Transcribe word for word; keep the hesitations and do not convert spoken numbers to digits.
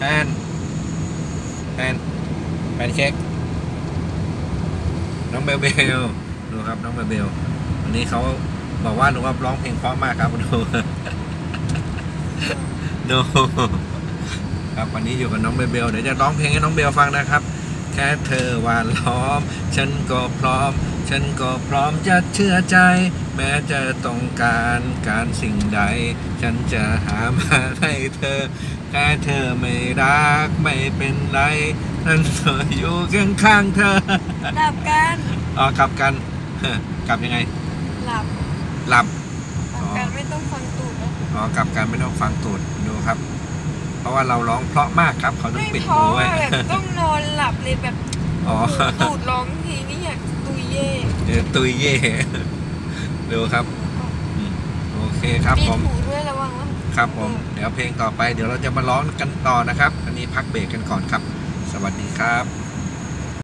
นแพนแพนเค้กน้องเบลเบลดูครับน้องเบลเบลวันนี้เขาบอกว่าหนูว่าร้องเพลงเพราะมากครับดูดูครับวันนี้อยู่กับน้องเบลเบลเดี๋ยวจะร้องเพลงให้น้องเบลฟังนะครับแค่เธอหวานล้อมฉันก็พร้อมฉันก็พร้อมจะเชื่อใจแม้จะต้องการการสิ่งใดฉันจะหามาให้เธอแค่เธอไม่รักไม่เป็นไรฉันจะอยู่ข้างข้างเธอหลับกันอ๋อกลับกัน กลับยังไงหลับหลับหลับกันไม่ต้องฟังตูดนะอ๋อกลับกันไม่ต้องฟังตูดดูครับ เพราะว่าเราร้องเพราะมากครับเขาต้องไม่ปิดท้อหูไว้แบบต้องนอนหลับเลยแบบอ๋อตูดร้องทีนี่อยากตุยเย่เดี๋ยวตุยเย่ดูครับอืมโอเคครับมีผมหูด้วยระวังนะครับผมเดี๋ยวเพลงต่อไปเดี๋ยวเราจะมาร้องกันต่อนะครับ อันนี้พักเบรกกันก่อนครับ สวัสดีครับ